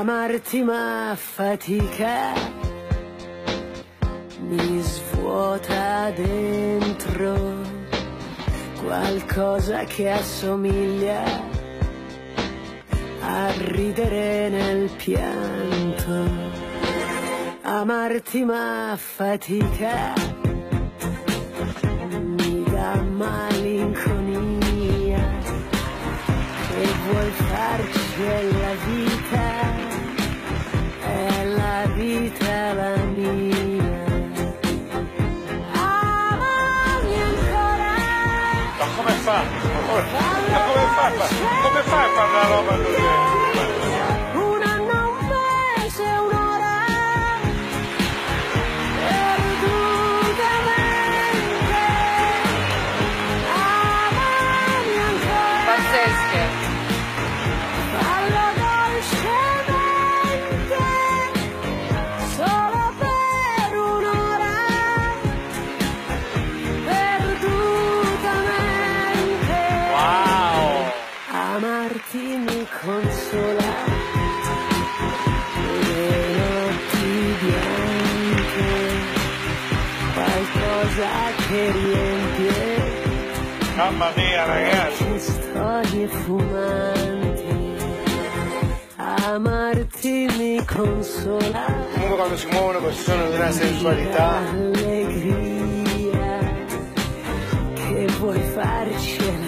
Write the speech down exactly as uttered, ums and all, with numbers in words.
Amarti ma fatica, mi svuota dentro qualcosa che assomiglia a ridere nel pianto. Amarti ma fatica, mi dà malinconia, che vuoi farci è la vita, è la vita la mia. Amami ancora. Ma come fa? Ma come fa? Come fa a fare una roba così? Un anno, un mese, un'ora, perdutamente. Amami ancora. Pazzesche. Fallo dolcemente, solo per un'ora, perdutamente. Wow! Amarti mi consola, le notti bianche, qualcosa che riempie Mamma mia, ragazzi! le storie fumanti. Amarti mi consola, Comunque quando si muovono così sono di una sensualità. allegria, che vuoi farci